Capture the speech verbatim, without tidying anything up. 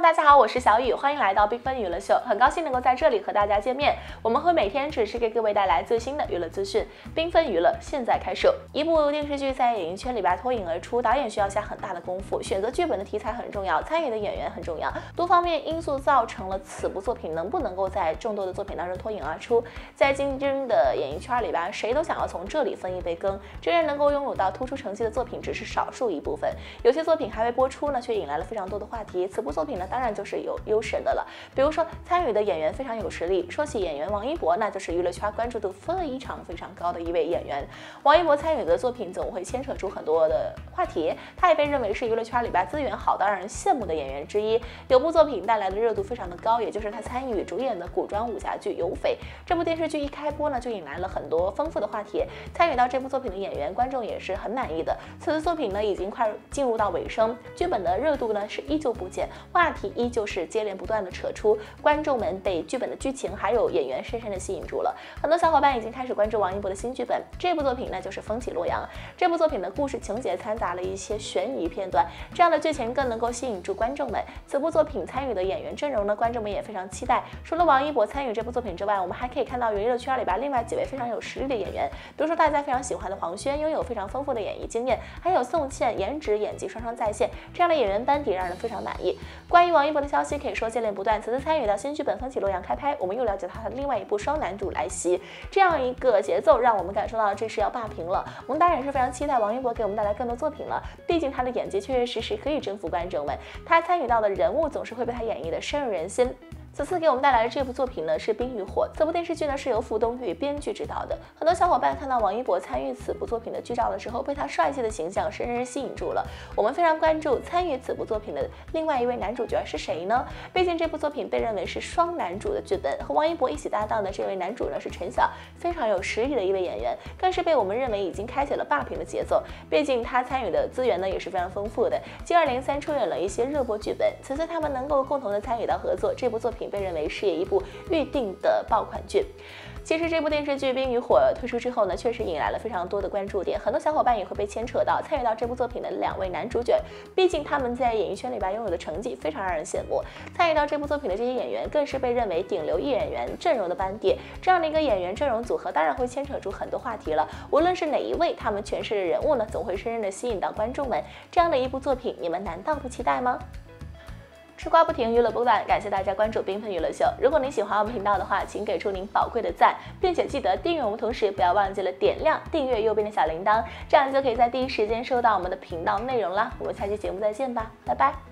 大家好，我是小雨，欢迎来到缤纷娱乐秀，很高兴能够在这里和大家见面。我们会每天准时给各位带来最新的娱乐资讯。缤纷娱乐现在开始。一部电视剧在演艺圈里边脱颖而出，导演需要下很大的功夫，选择剧本的题材很重要，参与的演员很重要，多方面因素造成了此部作品能不能够在众多的作品当中脱颖而出。在竞争的演艺圈里边，谁都想要从这里分一杯羹，真正能够拥有到突出成绩的作品只是少数一部分，有些作品还未播出呢，却引来了非常多的话题。此部作品呢，当然就是有优势的了。比如说参与的演员非常有实力，说起演员王一博，那就是娱乐圈关注度非常非常高的一位演员。王一博参与的作品总会牵扯出很多的话题，他也被认为是娱乐圈里边资源好到让人羡慕的演员之一。有部作品带来的热度非常的高，也就是他参与主演的古装武侠剧《有匪》。这部电视剧一开播呢，就引来了很多丰富的话题。参与到这部作品的演员，观众也是很满意的。此次作品呢，已经快进入到尾声，剧本的热度呢是依旧不减，话题依旧是接连不断的扯出，观众们被剧本的剧情还有演员深深的吸引住了。很多小伙伴已经开始关注王一博的新剧本，这部作品呢就是《风起洛阳》。这部作品的故事情节掺杂了一些悬疑片段，这样的剧情更能够吸引住观众们。此部作品参与的演员阵容呢，观众们也非常期待。除了王一博参与这部作品之外，我们还可以看到娱乐圈里边另外几位非常有实力的演员，比如说大家非常喜欢的黄轩，拥有非常丰富的演艺经验，还有宋茜，颜值演技双双在线，这样的演员班底让人非常满意。关于王一博的消息可以说接连不断，此次参与到新剧本《风起洛阳》开拍，我们又了解他的另外一部双男主来袭，这样一个节奏让我们感受到这是要霸屏了。我们当然也是非常期待王一博给我们带来更多作品了，毕竟他的演技确确实实可以征服观众们，他参与到的人物总是会被他演绎的深入人心。此次给我们带来的这部作品呢是《冰与火》，这部电视剧呢是由傅东玉编剧执导的。很多小伙伴看到王一博参与此部作品的剧照的时候，被他帅气的形象深深吸引住了。我们非常关注参与此部作品的另外一位男主角是谁呢？毕竟这部作品被认为是双男主的剧本，和王一博一起搭档的这位男主呢是陈晓，非常有实力的一位演员，更是被我们认为已经开启了霸屏的节奏。毕竟他参与的资源呢也是非常丰富的，接二连三出演了一些热播剧本。此次他们能够共同的参与到合作，这部作品被认为是一部预定的爆款剧。其实这部电视剧《冰与火》推出之后呢，确实引来了非常多的关注点，很多小伙伴也会被牵扯到参与到这部作品的两位男主角，毕竟他们在演艺圈里边拥有的成绩非常让人羡慕。参与到这部作品的这些演员更是被认为顶流艺演员阵容的班底，这样的一个演员阵容组合当然会牵扯出很多话题了。无论是哪一位，他们诠释的人物呢，总会深深的吸引到观众们。这样的一部作品，你们难道不期待吗？吃瓜不停，娱乐不断，感谢大家关注缤纷娱乐秀。如果您喜欢我们频道的话，请给出您宝贵的赞，并且记得订阅我们，同时不要忘记了点亮订阅右边的小铃铛，这样就可以在第一时间收到我们的频道内容啦。我们下期节目再见吧，拜拜。